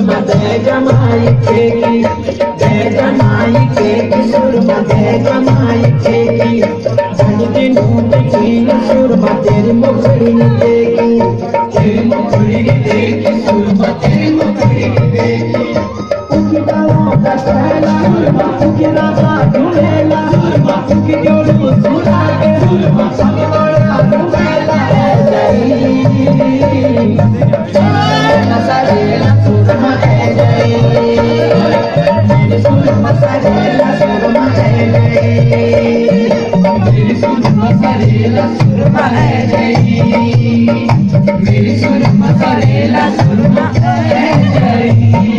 सुरमा जय जमाई केकी, जय जमाई केकी सुरमा जय जमाई केकी। जल्दी नूत की सुरमा तेरी मुखड़ी देखी, तेरी मुखड़ी देखी सुरमा तेरी मुखड़ी देखी। उनकी बालों का सहला सुरमा, उनकी राधा ढूंढेला सुरमा, उनकी जोड़ू सुना के सुरमा सब बड़ा ढूंढेला है जय मसालेला सुरमा है जय, सुरमा मसालेला सुरमा है जय, सुरमा मसालेला सुरमा है जय, मेरी सुरमा मसालेला सुरमा है जय।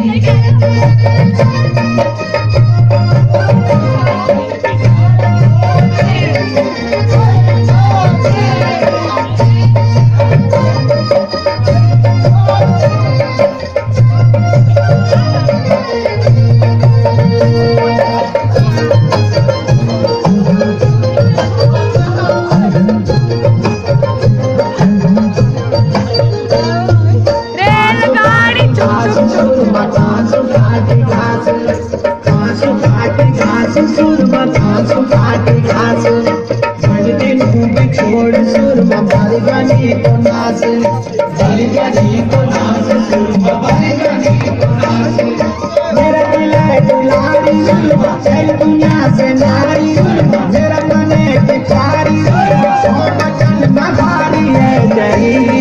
छोड़ सुरमा बारिगानी को नाच, बारिगानी को नाच सुरमा बारिगानी को नाच। मेरा दिल है दुलारी सुरमा चल दुनिया से नारी सुरमा, मेरा मन है भिखारी सुरमा मचन भारी है जय।